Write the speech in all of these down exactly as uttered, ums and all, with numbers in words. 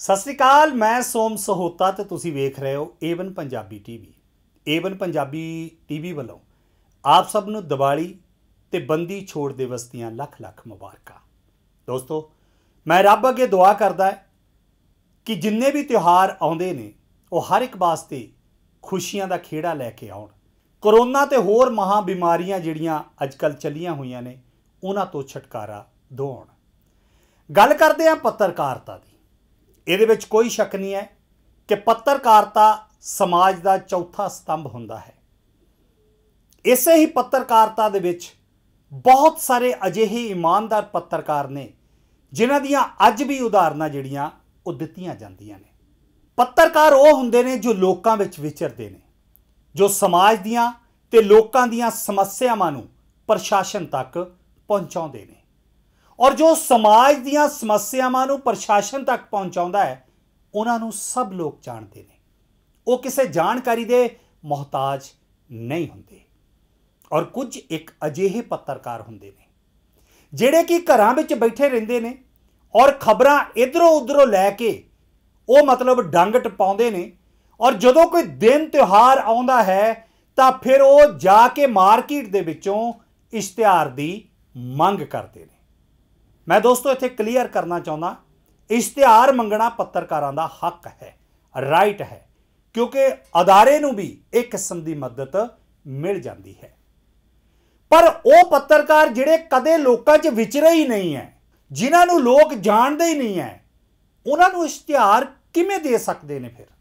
सत श्री अकाल, मैं सोम सहोता ते तुसी वेख रहे हो Avon Punjabi TV. Avon Punjabi TV वालों आप सब नूं दिवाली ते बंदी छोड़ दिवस दियां लख लख मुबारकां। दोस्तों, मैं रब अगे दुआ करदा है कि जिन्ने भी त्यौहार आउंदे ने वो हर एक वास्ते खुशियां दा खेड़ा लैके आउण। करोना ते होर महा बीमारियां जिहड़ियां अजकल चलियां होईयां ने उन्हां तो छुटकारा दिवाउण। गल करदे हां पत्रकारता दी। ਇਹਦੇ ਵਿੱਚ कोई शक नहीं है कि पत्रकारता समाज का चौथा स्तंभ हुंदा है। इसे ही पत्रकारता दे विच बहुत सारे अजिहे ईमानदार पत्रकार ने जिन्हां दियां अज भी उदाहरणां जिहड़ियां वो दित्तियां जांदियां ने। पत्रकार वो हुंदे ने जो लोकां विच विचरदे ने, जो समाज दियां ते लोकां दियां समस्यावां नूं प्रशासन तक पहुंचाउंदे ने और जो समाज दियां समस्यावां नूं प्रशासन तक पहुंचाउंदा है उन्हां नूं सब लोग जानते हैं। वो किसी जानकारी दे मोहताज नहीं हुंदे। और कुछ एक अजिहे पत्रकार हुंदे ने जिहड़े कि घरां विच बैठे रहिंदे ने और खबरां इधरों उधरों लैके वो मतलब डंग टपाउंदे ने और जदों कोई दिन त्यौहार आउंदा है तां फिर वो जाके मार्केट दे विचों इश्तिहार दी मंग करदे ने। मैं दोस्तों इत्थे क्लीयर करना चाहुंदा, इश्तिहार मंगना पत्रकारां दा हक है, राइट है, क्योंकि अदारे नूं भी एक किस्म दी मदद मिल जाती है। पर वो पत्रकार जिहड़े कदे लोकां च विचरे ही नहीं है, जिन्हां नूं लोग जानदे ही नहीं है, उन्हां नूं इश्तिहार किवें दे सकदे ने? फिर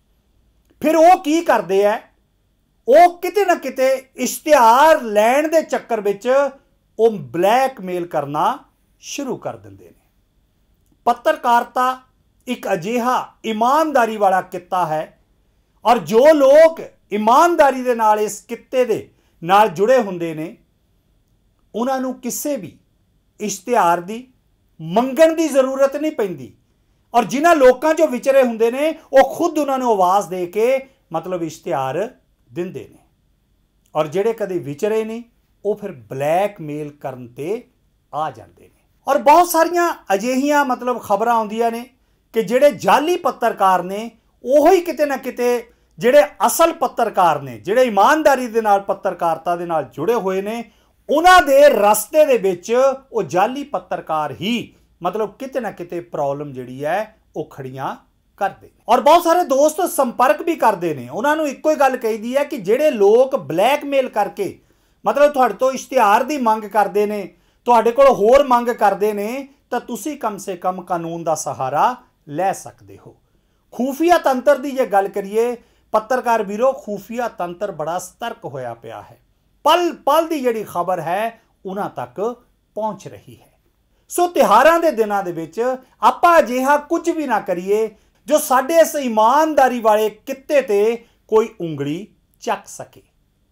फिर वो की करदे है? वो किते ना किते इश्तिहार लैण दे चक्कर विच वो ब्लैकमेल करना शुरू कर देंदे ने। पत्रकारता एक अजिहा ईमानदारी वाला कित्ता है और जो लोग ईमानदारी दे नाल इस कित्ते दे नाल जुड़े हुंदे ने उन्हां नूं किसी भी इश्तिहार दी मंगण दी जरूरत नहीं पैंदी और जिन्हां लोकां जो विचरे हुंदे ने वो खुद उन्हां नूं आवाज़ दे के मतलब इश्तिहार दिंदे ने और जिहड़े कदे विचरे नहीं वो फिर ब्लैकमेल करन ते आ जांदे ने। और बहुत सारियां अजिहियां मतलब खबरां आउंदियां ने कि जिहड़े जाली पत्रकार ने ओही किते ना किते जिहड़े असल पत्रकार ने जिहड़े ईमानदारी दे नाल पत्रकारता दे नाल जुड़े हुए ने उन्हां दे रस्ते दे विच वो जाली पत्रकार ही मतलब किते ना किते प्रॉब्लम जिहड़ी है वो खड़ियां करदे ने। और बहुत सारे दोस्त संपर्क भी करदे ने, उन्हां नूं इक्को ही गल कहीदी है कि जिहड़े लोग ब्लैकमेल करके मतलब तुहाडे तो इश्तिहार दी मंग करदे ने, तुहाडे कोल होर मंग करदे ने तां तुसीं कम से कम कानून दा सहारा लै सकदे हो। खूफिया तंत्र दी जे गल करिए पत्रकार वीरो, खूफिया तंत्र बड़ा सतर्क होया पिया है। पल पल दी जिहड़ी खबर है उन्हां तक पहुंच रही है। सो तिहारां दे दिनां दे विच आपां अजिहा कुछ भी ना करिए जो साडे इस ईमानदारी वाले कित्ते ते कोई उंगली चक सके।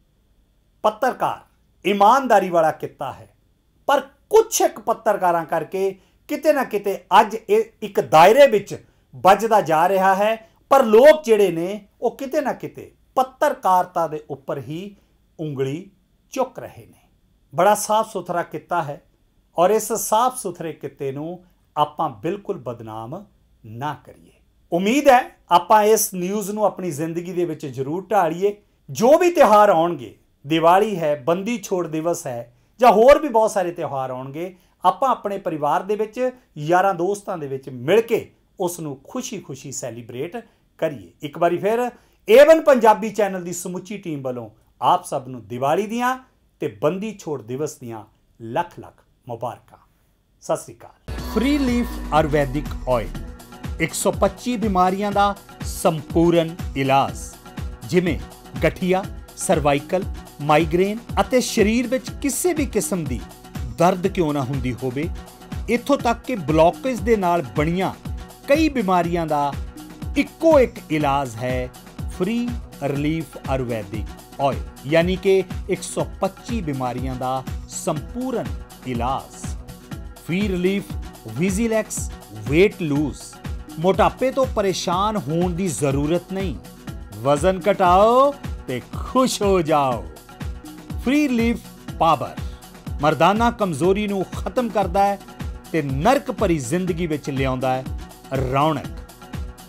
पत्रकार ईमानदारी वाला कित्ता है पर कुछ एक पत्रकारां करके किते ना किते अज एक दायरे विच बजदा जा रहा है। पर लोग जिहड़े ने वो किते ना किते पत्रकारता दे उपर ही उंगली चुक रहे ने। बड़ा साफ सुथरा कित्ता है और इस साफ सुथरे कित्ते नूं आपां बिल्कुल बदनाम ना करिए। उम्मीद है आपां इस न्यूज़ नूं अपनी जिंदगी दे विच जरूर ढालीए। जो भी त्यौहार आउणगे, दिवाली है, बंदी छोड़ दिवस है ਜਾਂ ਹੋਰ भी बहुत सारे त्यौहार आउणगे, आपां अपने परिवार दे विच यारां दोस्तां दे विच मिल के उस नूं खुशी खुशी सैलीब्रेट करिए। एक बारी फिर एवन पंजाबी चैनल की समुची टीम वालों आप सब नूं दिवाली दियां ते बंदी छोड़ दिवस दियां लख लख मुबारकां। सत श्री अकाल। फ्री लीफ आयुर्वैदिक ऑयल एक सौ पच्ची बीमारियां दा संपूर्ण इलाज जिमें गठिया, सर्वाइकल, माइग्रेन ਅਤੇ शरीर ਵਿੱਚ ਕਿਸੇ भी किस्म ਦੀ दर्द क्यों ना ਹੁੰਦੀ ਹੋਵੇ, ਇੱਥੋਂ तक कि ब्लॉकेज ਦੇ ਨਾਲ ਬਣੀਆਂ कई बीमारियां ਦਾ ਇੱਕੋ ਇੱਕ इलाज है फ्री रिलीफ आयुर्वैदिक ऑयल, यानी कि एक सौ पच्ची बीमारियां ਦਾ संपूर्ण इलाज। Free relief Vigilax weight lose, मोटापे तो परेशान होने की जरूरत नहीं, वजन घटाओ ते खुश हो जाओ। फ्री रिलीफ पावर मर्दाना कमजोरी नूं खत्म करता है ते नरक भरी जिंदगी विच लियाउंदा है रौनक।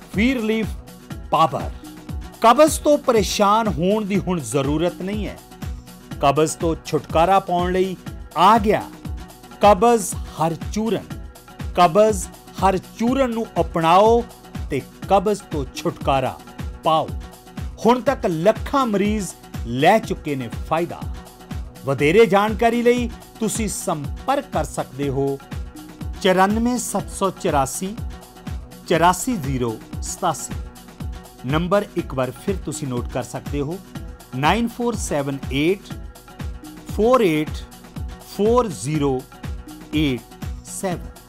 ਫੀ ਰਿਲੀਫ ਪਾਵਰ। ਕਬਜ਼ ਤੋਂ ਪਰੇਸ਼ਾਨ ਹੋਣ ਦੀ ਹੁਣ ਜ਼ਰੂਰਤ ਨਹੀਂ ਹੈ। ਕਬਜ਼ ਤੋਂ ਛੁਟਕਾਰਾ ਪਾਉਣ ਲਈ ਆ ਗਿਆ ਕਬਜ਼ ਹਰ ਚੂਰਨ। ਕਬਜ਼ ਹਰ ਚੂਰਨ ਨੂੰ ਅਪਣਾਓ ਤੇ ਕਬਜ਼ ਤੋਂ ਛੁਟਕਾਰਾ ਪਾਓ। ਹੁਣ ਤੱਕ ਲੱਖਾਂ ਮਰੀਜ਼ ਲੈ ਚੁੱਕੇ ਨੇ ਫਾਇਦਾ। ਵਧੇਰੇ ਜਾਣਕਾਰੀ ਲਈ ਤੁਸੀਂ ਸੰਪਰਕ ਕਰ ਸਕਦੇ ਹੋ ਚੁਰਾਨਵੇਂ ਸੱਤ ਸੌ ਚੁਰਾਸੀ ਚੁਰਾਸੀ ਜ਼ੀਰੋ ਸਤਾਸੀ। ਨੰਬਰ ਇੱਕ ਵਾਰ ਫਿਰ ਤੁਸੀਂ ਨੋਟ ਕਰ ਸਕਦੇ ਹੋ nine four seven eight four eight four zero eight seven.